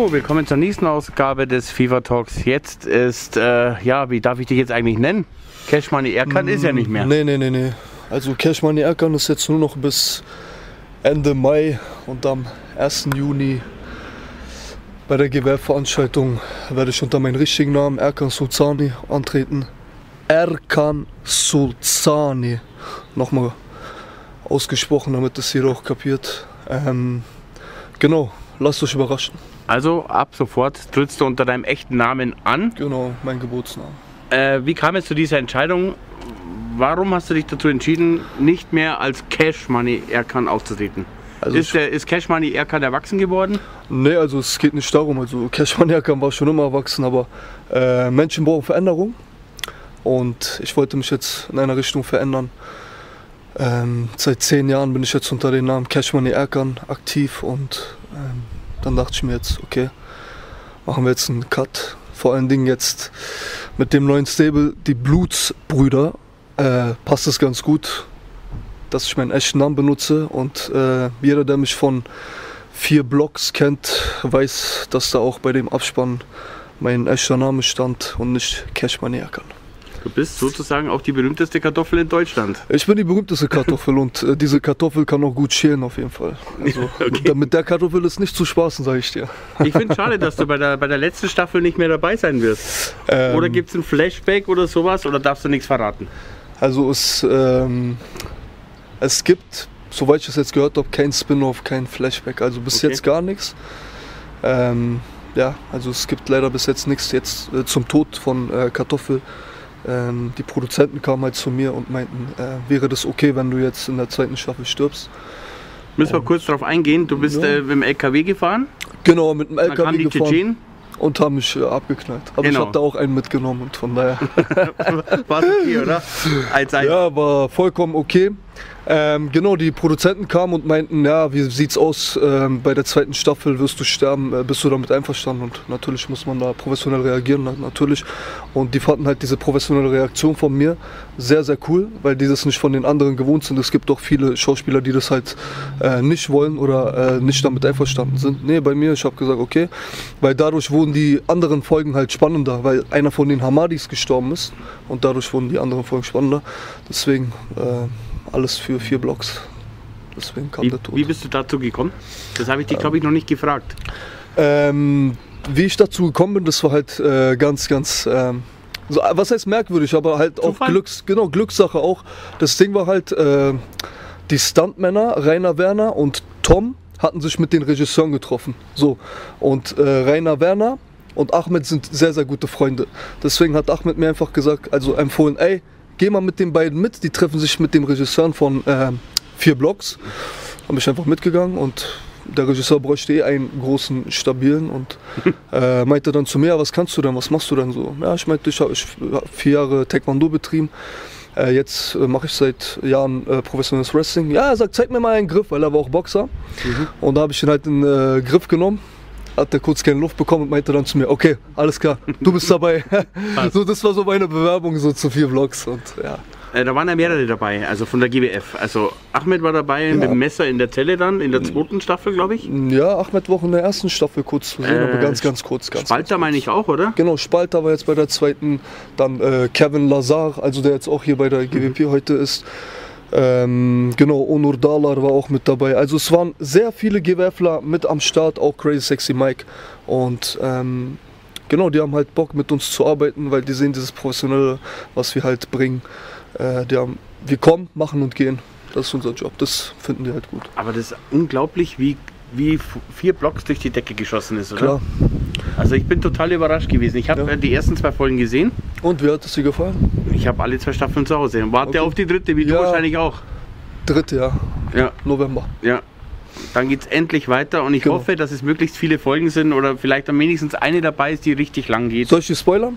So, willkommen zur nächsten Ausgabe des FIFA Talks. Jetzt ist, ja, wie darf ich dich jetzt eigentlich nennen? Cash Money Erkan ist ja nicht mehr. Nee. Also Cash Money Erkan ist jetzt nur noch bis Ende Mai und am 1. Juni bei der Gewerbveranstaltung werde ich unter meinem richtigen Namen Erkan Sulzani antreten. Erkan Sulzani. Nochmal ausgesprochen, damit es jeder auch kapiert. Genau, lasst euch überraschen. Also ab sofort trittst du unter deinem echten Namen an. Genau, mein Geburtsnamen. Wie kam es zu dieser Entscheidung? Warum hast du dich dazu entschieden, nicht mehr als Cash Money Erkan aufzutreten? Also ist Cash Money Erkan erwachsen geworden? Nee, also es geht nicht darum. Also Cash Money Erkan war schon immer erwachsen, aber Menschen brauchen Veränderung. Und ich wollte mich jetzt in einer Richtung verändern. Seit 10 Jahren bin ich jetzt unter dem Namen Cash Money Erkan aktiv und dann dachte ich mir jetzt, okay, machen wir jetzt einen Cut. Vor allen Dingen jetzt mit dem neuen Stable, die Blutsbrüder, passt es ganz gut, dass ich meinen echten Namen benutze. Und jeder, der mich von 4 Blocks kennt, weiß, dass da auch bei dem Abspann mein echter Name stand und nicht Cash Money Erkan. Du bist sozusagen auch die berühmteste Kartoffel in Deutschland. Ich bin die berühmteste Kartoffel und diese Kartoffel kann auch gut schälen auf jeden Fall. Also okay. Mit der Kartoffel ist nicht zu spaßen, sage ich dir. Ich finde es schade, dass du bei der letzten Staffel nicht mehr dabei sein wirst. Oder gibt es ein Flashback oder sowas oder darfst du nichts verraten? Also es gibt, soweit ich es jetzt gehört habe, kein Spin-off, kein Flashback. Also bis jetzt gar nichts. Ja, also es gibt leider bis jetzt nichts jetzt zum Tod von Kartoffel. Die Produzenten kamen halt zu mir und meinten, wäre das okay, wenn du jetzt in der 2. Staffel stirbst. Müssen wir kurz darauf eingehen, du bist mit dem LKW gefahren? Genau, mit dem LKW dann kamen die gefahren Tschetschenen und haben mich abgeknallt. Aber ich habe da auch einen mitgenommen und von daher... War okay, oder? 1-1. Ja, war vollkommen okay. Genau, die Produzenten kamen und meinten, ja, wie sieht's aus, bei der 2. Staffel wirst du sterben, bist du damit einverstanden? Und natürlich muss man da professionell reagieren, natürlich. Und die fanden halt diese professionelle Reaktion von mir sehr, sehr cool, weil die das nicht von den anderen gewohnt sind. Es gibt auch viele Schauspieler, die das halt nicht wollen oder nicht damit einverstanden sind. Nee, bei mir, ich habe gesagt, okay, weil dadurch wurden die anderen Folgen halt spannender, weil einer von den Hamadis gestorben ist und dadurch wurden die anderen Folgen spannender. Deswegen... alles für 4 Blocks. Deswegen kam der Tod. Wie bist du dazu gekommen? Das habe ich dich, glaube ich, noch nicht gefragt. Wie ich dazu gekommen bin, das war halt ganz, so, was heißt merkwürdig, aber halt Zufall? Auch Glückssache auch. Das Ding war halt, die Stuntmänner, Rainer Werner und Tom, hatten sich mit den Regisseuren getroffen. So. Und Rainer Werner und Ahmed sind sehr, sehr gute Freunde. Deswegen hat Ahmed mir einfach gesagt, also empfohlen, ey, geh mal mit den beiden mit, die treffen sich mit dem Regisseur von 4 Blocks. Habe ich einfach mitgegangen und der Regisseur bräuchte einen großen, stabilen und meinte dann zu mir, ja, was kannst du denn, was machst du denn so? Ja, ich meinte, ich habe 4 Jahre Taekwondo betrieben, jetzt mache ich seit Jahren professionelles Wrestling. Ja, er sagt, zeig mir mal einen Griff, weil er war auch Boxer. Und da habe ich ihn halt in den Griff genommen. Hat der kurz keine Luft bekommen und meinte dann zu mir, okay, alles klar, du bist dabei. So, das war so meine Bewerbung so zu 4 Blocks und ja. Da waren ja mehrere dabei, also von der GWF. Also Ahmed war dabei mit dem Messer in der Zelle dann, in der 2. Staffel, glaube ich. Ja, Ahmed war auch in der 1. Staffel kurz zu sehen, aber ganz kurz. Spalter meine ich auch, oder? Genau, Spalter war jetzt bei der 2. Dann Kevin Lazar, also der jetzt auch hier bei der GWP heute ist. Genau, Onur Dalar war auch mit dabei. Also es waren sehr viele GWFler mit am Start, auch Crazy Sexy Mike. Und genau, die haben halt Bock mit uns zu arbeiten, weil die sehen dieses Professionelle, was wir halt bringen. Wir kommen, machen und gehen. Das ist unser Job, das finden die halt gut. Aber das ist unglaublich, wie 4 Blocks durch die Decke geschossen ist, oder? Klar. Also ich bin total überrascht gewesen. Ich habe die ersten 2 Folgen gesehen. Und wie hat es dir gefallen? Ich habe alle 2 Staffeln zu Hause. Warte auf die 3., wie du wahrscheinlich auch. 3., ja. November. Ja. Dann geht es endlich weiter und ich hoffe, dass es möglichst viele Folgen sind oder vielleicht dann wenigstens eine dabei ist, die richtig lang geht. Soll ich dir spoilern?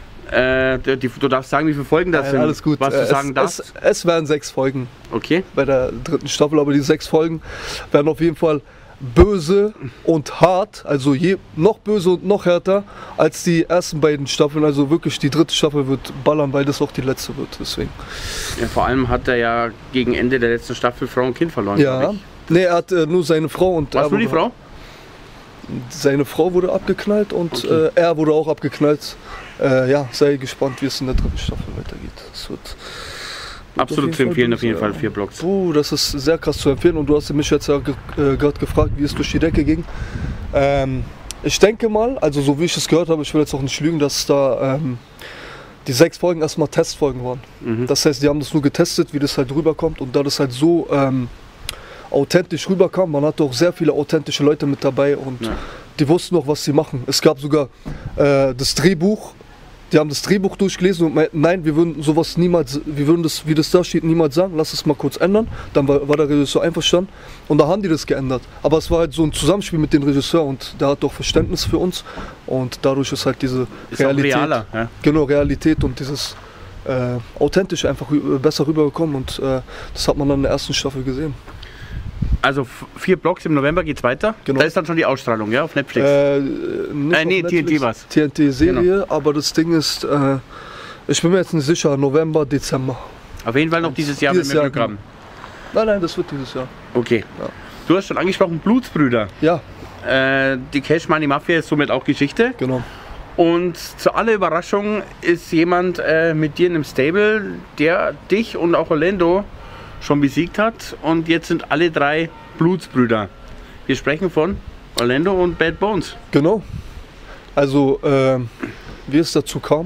Du darfst sagen, wie viele Folgen das sind. Alles gut. Was du sagen darfst. Es werden 6 Folgen. Okay. Bei der 3. Staffel, aber die 6 Folgen werden auf jeden Fall böse und hart, also noch böse und noch härter als die ersten beiden Staffeln. Also wirklich, die 3. Staffel wird ballern, weil das auch die letzte wird. Deswegen. Ja, vor allem hat er ja gegen Ende der letzten Staffel Frau und Kind verloren. Ja. Nee, er hat nur seine Frau und. Warst du die Frau? Seine Frau wurde abgeknallt und Okay. er wurde auch abgeknallt. Ja, sei gespannt, wie es in der 3. Staffel weitergeht. Es wird Absolut zu empfehlen, auf jeden Fall 4 Blocks. Das ist sehr krass zu empfehlen und du hast mich jetzt ja gerade gefragt, wie es durch die Decke ging. Ich denke mal, also so wie ich es gehört habe, ich will jetzt auch nicht lügen, dass da die 6 Folgen erstmal Testfolgen waren. Das heißt, die haben das nur getestet, wie das halt rüberkommt und da das halt so authentisch rüberkam, man hatte auch sehr viele authentische Leute mit dabei und die wussten auch, was sie machen. Es gab sogar das Drehbuch. Die haben das Drehbuch durchgelesen und meinten, nein, wir würden sowas niemals, wir würden das, wie das da steht, niemals sagen, lass es mal kurz ändern. Dann war der Regisseur einverstanden und da haben die das geändert. Aber es war halt so ein Zusammenspiel mit dem Regisseur und der hat auch Verständnis für uns und dadurch ist halt diese Realität, realer, ja? Genau, Realität und dieses Authentische einfach besser rübergekommen und das hat man dann in der ersten Staffel gesehen. Also 4 Blocks im November geht's weiter. Genau. Da ist dann schon die Ausstrahlung, ja, auf Netflix. Nicht auf TNT war's. TNT-Serie, Genau. aber das Ding ist, ich bin mir jetzt nicht sicher, November, Dezember. Auf jeden Fall noch dieses Jahr, wenn wir Glück haben. Nein, das wird dieses Jahr. Okay. Ja. Du hast schon angesprochen, Blutsbrüder. Ja, Die Cash Money Mafia ist somit auch Geschichte. genau. Und zu aller Überraschung ist jemand mit dir in einem Stable, der dich und auch Orlando schon besiegt hat. Und jetzt sind alle 3 Blutsbrüder. Wir sprechen von Orlando und Bad Bones. Genau. Also, wie es dazu kam,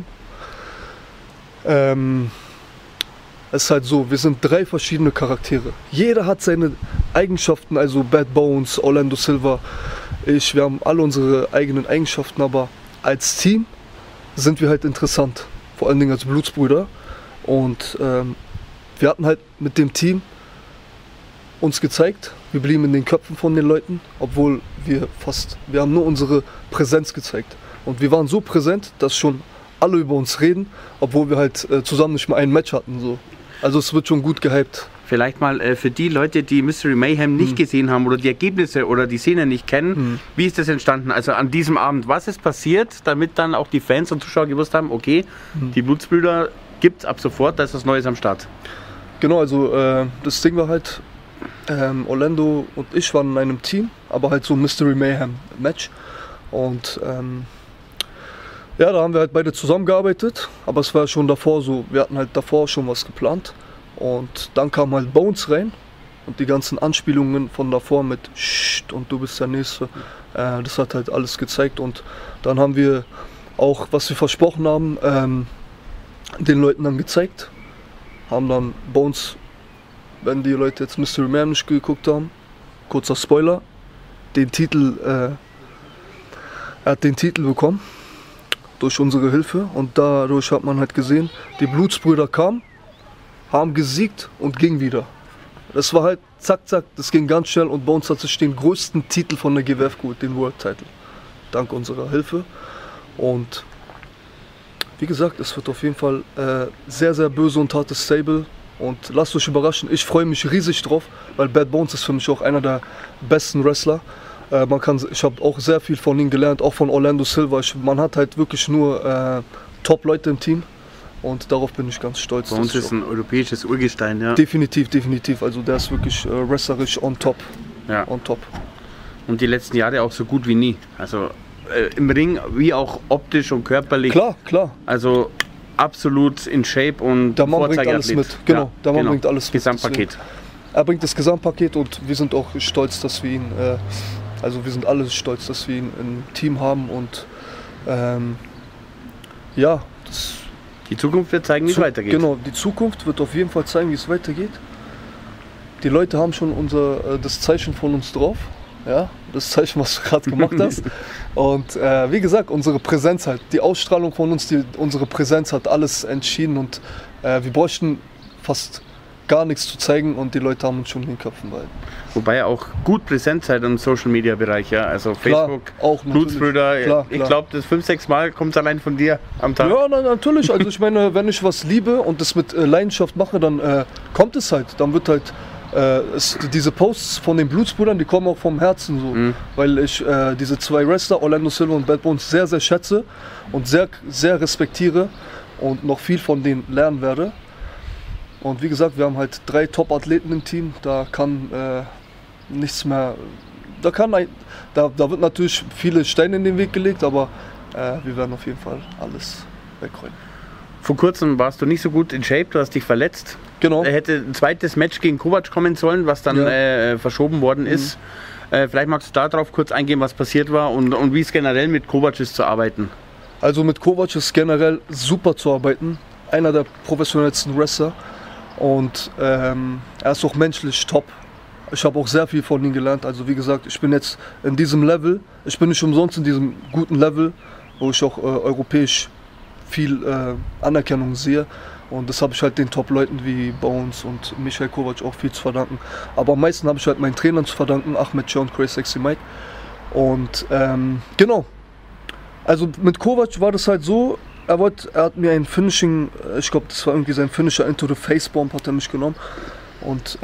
es ist halt so, wir sind 3 verschiedene Charaktere. Jeder hat seine Eigenschaften, also Bad Bones, Orlando Silva, wir haben alle unsere eigenen Eigenschaften, aber als Team sind wir halt interessant, vor allen Dingen als Blutsbrüder. Und wir hatten halt mit dem Team uns gezeigt, wir blieben in den Köpfen von den Leuten, obwohl wir haben nur unsere Präsenz gezeigt. Und wir waren so präsent, dass schon alle über uns reden, obwohl wir halt zusammen nicht mal ein Match hatten. So. Also es wird schon gut gehypt. Vielleicht mal für die Leute, die Mystery Mayhem nicht gesehen haben oder die Ergebnisse oder die Szene nicht kennen, wie ist das entstanden? Also an diesem Abend, was ist passiert, damit dann auch die Fans und Zuschauer gewusst haben, okay, die Blutsbrüder gibt es ab sofort, da ist was Neues am Start. Genau, also das Ding war halt, Orlando und ich waren in einem Team, aber halt so ein Mystery Mayhem Match. Und ja, da haben wir halt beide zusammengearbeitet, aber es war schon davor so, wir hatten halt davor schon was geplant. Und dann kam halt Bones rein und die ganzen Anspielungen von davor mit Scht und du bist der Nächste, das hat halt alles gezeigt. Und dann haben wir auch, was wir versprochen haben, den Leuten dann gezeigt. Haben dann Bones, wenn die Leute jetzt Mystery Man nicht geguckt haben, kurzer Spoiler, er hat den Titel bekommen durch unsere Hilfe und dadurch hat man halt gesehen, die Blutsbrüder kamen, haben gesiegt und ging wieder. Das war halt zack, zack, das ging ganz schnell und Bones hat sich den größten Titel von der GWF geholt, den World Title. Dank unserer Hilfe. Und wie gesagt, es wird auf jeden Fall sehr, sehr böse und hartes Stable. Und lasst euch überraschen, ich freue mich riesig drauf, weil Bad Bones ist für mich auch einer der besten Wrestler. Ich habe auch sehr viel von ihm gelernt, auch von Orlando Silva. Man hat halt wirklich nur Top-Leute im Team. Und darauf bin ich ganz stolz. Bones ist ein europäisches Urgestein, ja. Definitiv, definitiv. Also der ist wirklich wrestlerisch on top. Ja. On top. Und die letzten Jahre auch so gut wie nie. Also im Ring wie auch optisch und körperlich. Klar, klar. Also absolut in Shape und Der Mann bringt alles mit. Genau, Ja, der Mann bringt alles mit. Gesamtpaket. Deswegen. Er bringt das Gesamtpaket und wir sind auch stolz, dass wir ihn, wir sind alle stolz, dass wir ihn im Team haben und ja, Die Zukunft wird zeigen, wie es weitergeht. Genau, die Zukunft wird auf jeden Fall zeigen, wie es weitergeht. Die Leute haben schon das Zeichen von uns drauf, ja, das Zeichen, was du gerade gemacht hast. Und wie gesagt, unsere Präsenz halt, die Ausstrahlung von uns, unsere Präsenz hat alles entschieden und wir bräuchten fast gar nichts zu zeigen und die Leute haben uns schon in den Köpfen behalten. Wobei ihr auch gut präsent seid im Social Media Bereich, ja. Also Facebook, auch Blutsbrüder. Klar, ich glaube, das 5-6 Mal kommt es allein von dir am Tag. Ja, natürlich. Also ich meine, wenn ich was liebe und das mit Leidenschaft mache, dann kommt es halt. Dann wird halt diese Posts von den Blutsbrüdern, die kommen auch vom Herzen so. Weil ich diese 2 Wrestler, Orlando Silva und Bad Bones, sehr, sehr schätze und sehr, sehr respektiere und noch viel von denen lernen werde. Und wie gesagt, wir haben halt 3 Top-Athleten im Team, da kann nichts mehr da wird natürlich viele Steine in den Weg gelegt, aber wir werden auf jeden Fall alles wegräumen. Vor kurzem warst du nicht so gut in Shape, du hast dich verletzt. Genau. Er hätte ein zweites Match gegen Kovac kommen sollen, was dann verschoben worden ist. Vielleicht magst du darauf kurz eingehen, was passiert war und wie es generell mit Kovac ist zu arbeiten. Also mit Kovac ist generell super zu arbeiten. Einer der professionellsten Wrestler. Und er ist auch menschlich top. Ich habe auch sehr viel von ihm gelernt. Also wie gesagt, ich bin jetzt in diesem Level. Ich bin nicht umsonst in diesem guten Level, wo ich auch europäisch viel Anerkennung sehe. Und das habe ich halt den Top-Leuten wie Bones und Michael Kovac auch viel zu verdanken. Aber am meisten habe ich halt meinen Trainern zu verdanken, Ahmed John, Crazy Sexy Mike. Und genau. Also mit Kovac war das halt so, er hat mir ein Finishing, ich glaube das war irgendwie sein Finisher Into the Face Bomb, hat er mich genommen. Und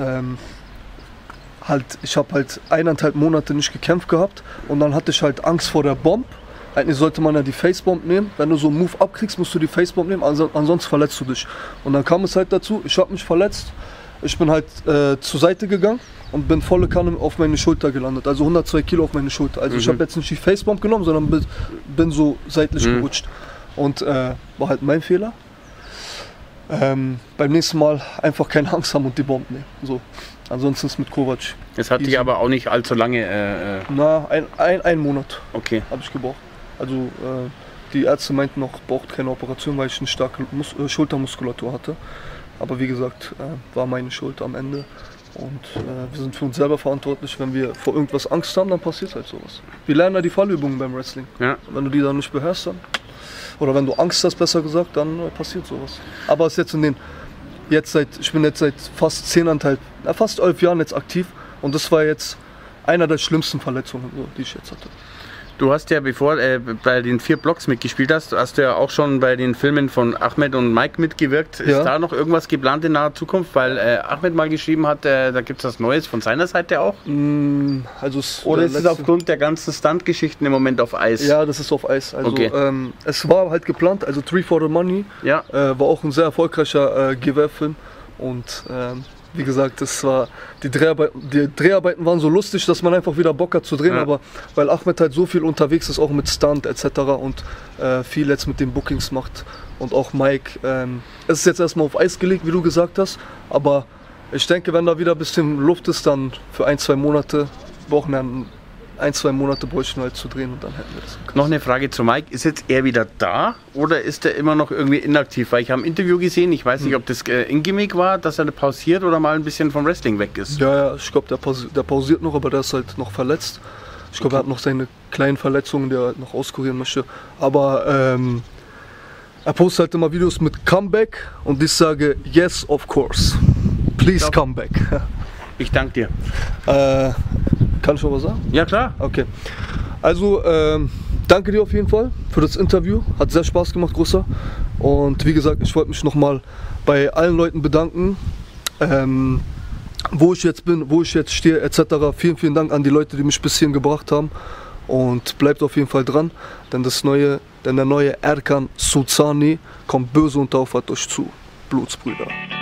ich habe halt 1,5 Monate nicht gekämpft gehabt. Und dann hatte ich halt Angst vor der Bomb. Eigentlich sollte man ja die Facebomb nehmen. Wenn du so einen Move abkriegst, musst du die Facebomb nehmen, ansonsten verletzt du dich. Und dann kam es halt dazu, ich habe mich verletzt. Ich bin halt zur Seite gegangen und bin volle Kanne auf meine Schulter gelandet. Also 102 Kilo auf meine Schulter. Also ich habe jetzt nicht die Facebomb genommen, sondern bin so seitlich gerutscht. Und war halt mein Fehler. Beim nächsten Mal einfach keine Angst haben und die Bomb nehmen. So. Ansonsten ist mit Kovac. Es hat dich aber auch nicht allzu lange... Na, ein Monat habe ich gebraucht. Also die Ärzte meinten noch, braucht keine Operation, weil ich eine starke Schultermuskulatur hatte. Aber wie gesagt, war meine Schuld am Ende. Und wir sind für uns selber verantwortlich. Wenn wir vor irgendwas Angst haben, dann passiert halt sowas. Wir lernen ja die Fallübungen beim Wrestling. Ja. Wenn du die dann nicht beherrschst, dann... Oder wenn du Angst hast, besser gesagt, dann passiert sowas. Aber es ist jetzt ich bin jetzt seit fast 11 Jahren jetzt aktiv. Und das war jetzt einer der schlimmsten Verletzungen, die ich jetzt hatte. Du hast ja, bevor bei den 4 Blocks mitgespielt hast du ja auch schon bei den Filmen von Ahmed und Mike mitgewirkt. Ist da noch irgendwas geplant in naher Zukunft? Weil Ahmed mal geschrieben hat, da gibt es was Neues von seiner Seite auch? Oder ist es aufgrund der ganzen Stunt-Geschichten im Moment auf Eis? Ja, das ist auf Eis. Also, es war halt geplant, also 3 for the Money war auch ein sehr erfolgreicher GWF-Film. Und wie gesagt, die Dreharbeiten waren so lustig, dass man einfach wieder Bock hat zu drehen, aber weil Ahmed halt so viel unterwegs ist, auch mit Stunt etc. und viel jetzt mit den Bookings macht und auch Mike. Es ist jetzt erstmal auf Eis gelegt, wie du gesagt hast, aber ich denke, wenn da wieder ein bisschen Luft ist, dann für 1-2 Monate brauchen wir 1-2 Monate bräuchten wir halt zu drehen und dann hätten wir das. Noch eine Frage zu Mike. Ist jetzt er wieder da oder ist er immer noch irgendwie inaktiv? Weil ich habe ein Interview gesehen, ich weiß nicht, ob das in Gimmick war, dass er pausiert oder mal ein bisschen vom Wrestling weg ist. Ja, ich glaube, der pausiert noch, aber der ist halt noch verletzt. Ich glaube, er hat noch seine kleinen Verletzungen, die er halt noch auskurieren möchte. Aber er postet halt immer Videos mit Comeback und ich sage, yes, of course. Please come back. Ich danke dir. Kann ich noch was sagen? Ja, klar. Okay. Also, danke dir auf jeden Fall für das Interview. Hat sehr Spaß gemacht, Großer. Und wie gesagt, ich wollte mich nochmal bei allen Leuten bedanken, wo ich jetzt bin, wo ich jetzt stehe, etc. Vielen, vielen Dank an die Leute, die mich bis hierhin gebracht haben. Und bleibt auf jeden Fall dran, denn der neue Erkan Sulzani kommt böse und auf euch zu. Blutsbrüder.